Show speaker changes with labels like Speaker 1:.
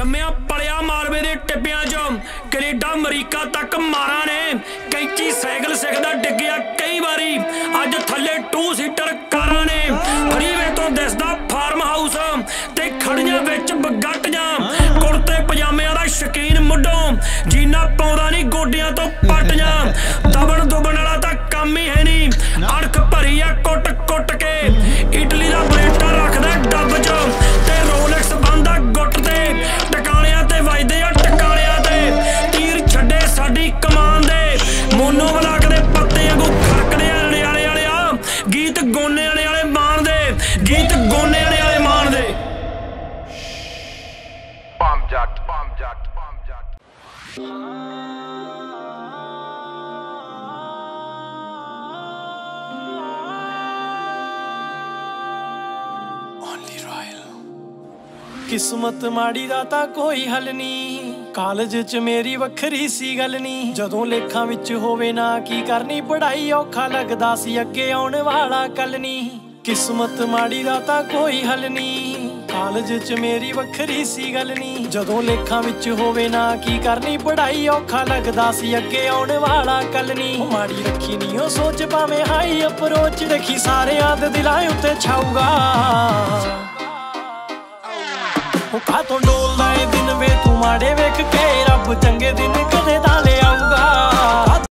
Speaker 1: जम्मिया पलिया मालवे दे टिब्बियां चों कनेडा अमरीका तक मारा ने कैंची साइकिल सिखदा डिग्गिया कई बारी अज थल्ले 2 सीटर कारां ने फ्रीवे तो दिसदा फार्म हाउस ते खड़ियां विच बगट्टियां कुर्ते पजामियां दा शकीन मुड्डों जीना पाउंदा नहीं गोडियां तो पट्टियां दबन दुबन वाला तां काम ही है नहीं अड़क भरी आ कुट कुट के इटली दा बलेटा रखदा डब च ते रोलेक्स बंदा गुट ते टकाणियां ते वजदे आ टकाणियां ते तीर छड्डे साडी कमान दे मोनो बलाक दे पत्ते वांगू खड़कदे आ नड़ियाले वालिया गीत गोने वाले मान दे गीत गोने वाले मान दे
Speaker 2: Bomb jacked, bomb jacked, bomb jacked.
Speaker 3: किस्मत माड़ी दा तां कोई हल नहीं कालज च मेरी वखरी सी गल नहीं जदों लेखां विच होवे ना की करनी पढ़ाई औखा लगदा सी अगे आउण वाला कल नहीं किस्मत माड़ी दा तां कोई हल नहीं कालज च मेरी वखरी सी गल नहीं जदों लेखां विच होवे ना की करनी पढ़ाई औखा लगदा सी अगे आउण वाला कल नहीं माड़ी रखी नहीं ओ सोच भावें हाई अप्रोच देखी सारेयां दे दिलां उत्ते छाऊगा कातों डोलदा ए दिन वे तू माड़े वेख के रब चंगे दिन कदे तां ले आऊगा।